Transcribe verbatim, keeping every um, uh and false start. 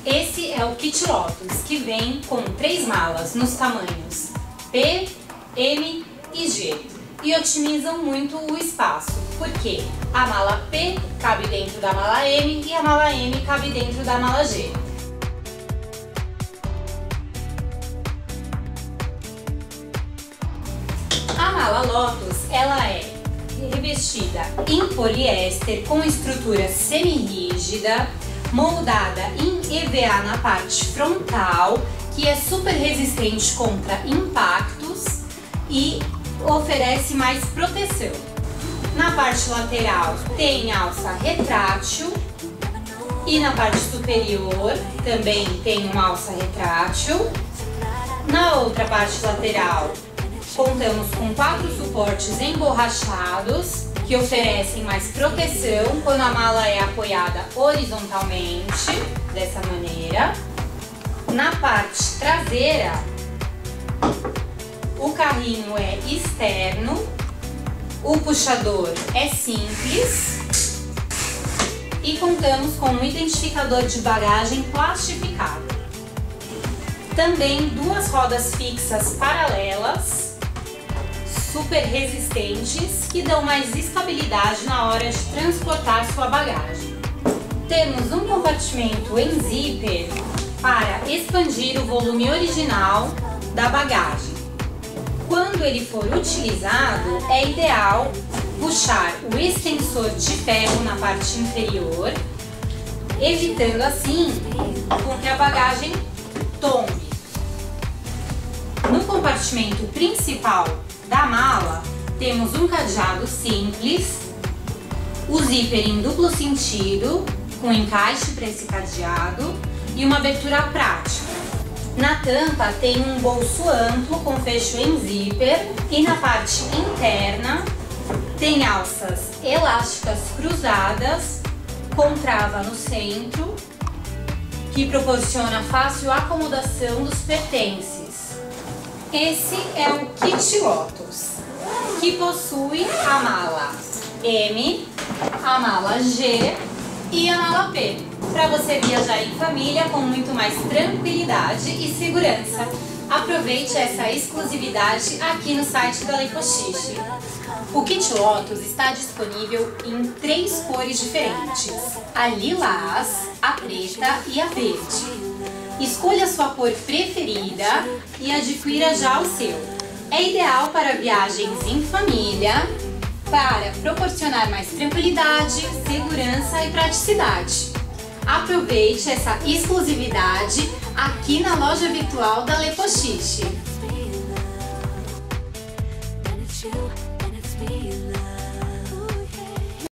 Esse é o kit Lotus, que vem com três malas nos tamanhos P, M e G e otimizam muito o espaço, porque a mala P cabe dentro da mala M e a mala M cabe dentro da mala G. A mala Lotus, ela é revestida em poliéster com estrutura semi-rígida, moldada em E V A na parte frontal, que é super resistente contra impactos e oferece mais proteção. Na parte lateral tem alça retrátil e na parte superior também tem uma alça retrátil. Na outra parte lateral contamos com quatro suportes emborrachados que oferecem mais proteção quando a mala é apoiada horizontalmente, dessa maneira. Na parte traseira, o carrinho é externo, o puxador é simples e contamos com um identificador de bagagem plastificado. Também duas rodas fixas paralelas, super resistentes, que dão mais estabilidade na hora de transportar sua bagagem. Temos um compartimento em zíper para expandir o volume original da bagagem. Quando ele for utilizado, é ideal puxar o extensor de ferro na parte inferior, evitando assim com que a bagagem tombe. No compartimento principal da mala, temos um cadeado simples, o zíper em duplo sentido, com encaixe para esse cadeado e uma abertura prática. Na tampa tem um bolso amplo com fecho em zíper e na parte interna tem alças elásticas cruzadas com trava no centro, que proporciona fácil acomodação dos pertences. Esse é o kit Lotus, que possui a mala M, a mala G e a mala P, para você viajar em família com muito mais tranquilidade e segurança. Aproveite essa exclusividade aqui no site da Lepochiche. O kit Lotus está disponível em três cores diferentes: a lilás, a preta e a verde. Escolha a sua cor preferida e adquira já o seu. É ideal para viagens em família, para proporcionar mais tranquilidade, segurança e praticidade. Aproveite essa exclusividade aqui na loja virtual da Lepochiche.